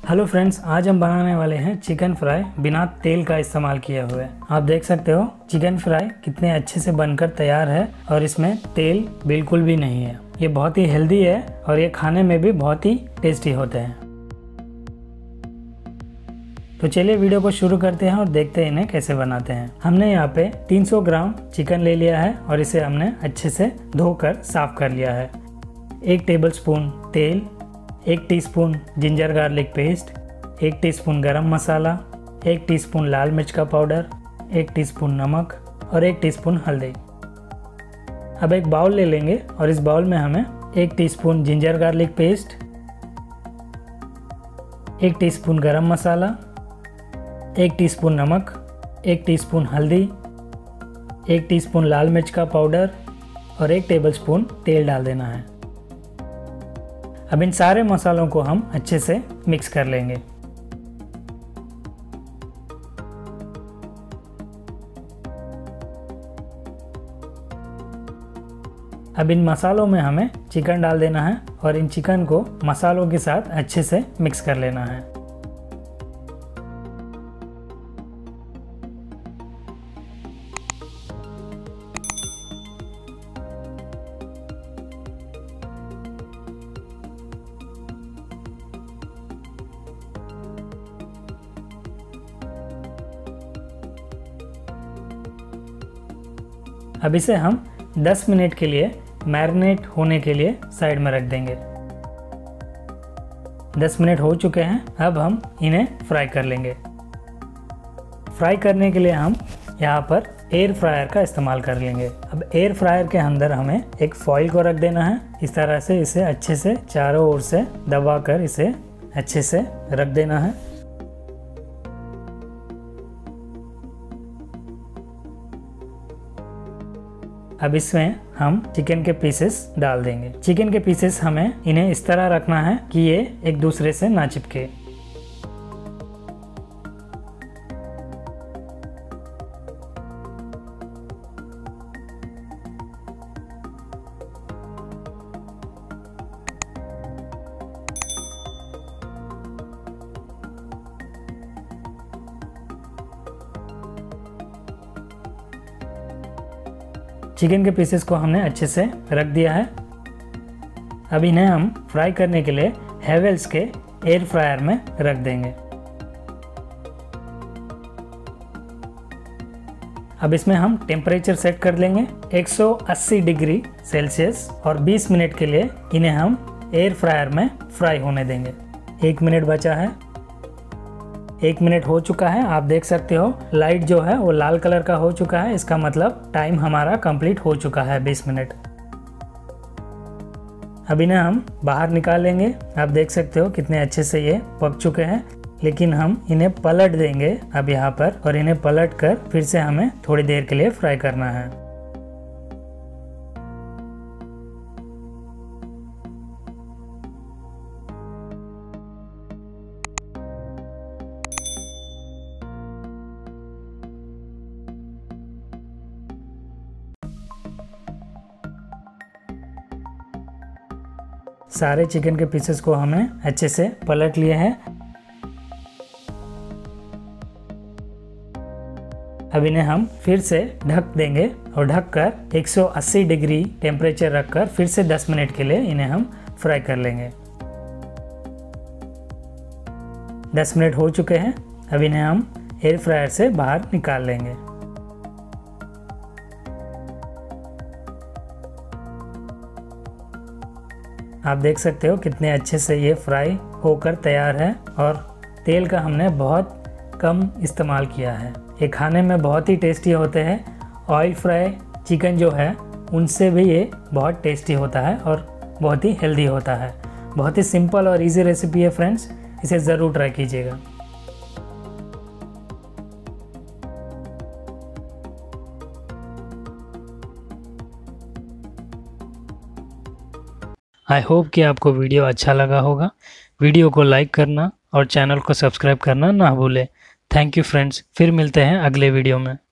Hello friends, आज हम बनाने वाले हैं चिकन फ्राई बिना तेल का इस्तेमाल किए हुए। आप देख सकते हो चिकन फ्राई कितने अच्छे से बनकर तैयार है और इसमें तेल बिल्कुल भी नहीं है। ये बहुत ही हेल्दी है और ये खाने में भी बहुत ही टेस्टी होते हैं। तो चलिए वीडियो को शुरू करते हैं और देखते हैं इन्हें कैसे बनाते हैं। हमने यहाँ पे 300 ग्राम चिकन ले लिया है और इसे हमने अच्छे से धोकर साफ कर लिया है। 1 टेबलस्पून तेल, 1 teaspoon ginger garlic paste, 1 teaspoon garam masala, 1 teaspoon लाल मिर्च का पाउडर, 1 टीस्पून नमक और 1 टीस्पून हल्दी। अब एक बाउल ले लेंगे और इस बाउल में हमें 1 teaspoon ginger garlic paste, 1 teaspoon garam masala, 1 teaspoon नमक, 1 टीस्पून हल्दी, 1 टीस्पून लाल मिर्च का पाउडर और 1 टेबलस्पून तेल डाल देना है। अब इन सारे मसालों को हम अच्छे से मिक्स कर लेंगे। अब इन मसालों में हमें चिकन डाल देना है और इन चिकन को मसालों के साथ अच्छे से मिक्स कर लेना है। अब इसे हम 10 मिनट के लिए मैरिनेट होने के लिए साइड में रख देंगे। 10 मिनट हो चुके हैं। अब हम इन्हें फ्राई कर लेंगे। फ्राई करने के लिए हम यहाँ पर एयर फ्रायर का इस्तेमाल कर लेंगे। अब एयर फ्रायर के अंदर हमें एक फॉइल को रख देना है। इस तरह से इसे अच्छे से चारों ओर से दबाकर इसे अच्छे से रख देना है। अब इसमें हम चिकन के पीसेस डाल देंगे। चिकन के पीसेस हमें इन्हें इस तरह रखना है कि ये एक दूसरे से ना चिपके। चिकन के पीसेस को हमने अच्छे से रख दिया है। अब इन्हें हम फ्राई करने के लिए हेवेल्स के एयर फ्रायर में रख देंगे। अब इसमें हम टेम्परेचर सेट कर लेंगे 180 डिग्री सेल्सियस और 20 मिनट के लिए इन्हें हम एयर फ्रायर में फ्राई होने देंगे। 1 मिनट बचा है। 1 मिनट हो चुका है। आप देख सकते हो लाइट जो है वो लाल कलर का हो चुका है। इसका मतलब टाइम हमारा कंप्लीट हो चुका है 20 मिनट। अब इन्हें हम बाहर निकाल लेंगे। आप देख सकते हो कितने अच्छे से ये पक चुके हैं, लेकिन हम इन्हें पलट देंगे अब यहाँ पर और इन्हें पलट कर फिर से हमें थोड़ी देर के लिए फ्राई करना है। सारे चिकन के पीसेस को हमने अच्छे से पलट लिए हैं। अब इन्हें हम फिर से ढक देंगे और ढककर 180 डिग्री टेम्परेचर रखकर फिर से 10 मिनट के लिए इन्हें हम फ्राई कर लेंगे। 10 मिनट हो चुके हैं। अब इन्हें हम एयर फ्रायर से बाहर निकाल लेंगे। आप देख सकते हो कितने अच्छे से ये फ्राई होकर तैयार है और तेल का हमने बहुत कम इस्तेमाल किया है। ये खाने में बहुत ही टेस्टी होते हैं। ऑयल फ्राई चिकन जो है उनसे भी ये बहुत टेस्टी होता है और बहुत ही हेल्दी होता है। बहुत ही सिंपल और इजी रेसिपी है फ्रेंड्स, इसे ज़रूर ट्राई कीजिएगा। आई होप कि आपको वीडियो अच्छा लगा होगा। वीडियो को लाइक करना और चैनल को सब्सक्राइब करना ना भूलें। थैंक यू फ्रेंड्स, फिर मिलते हैं अगले वीडियो में।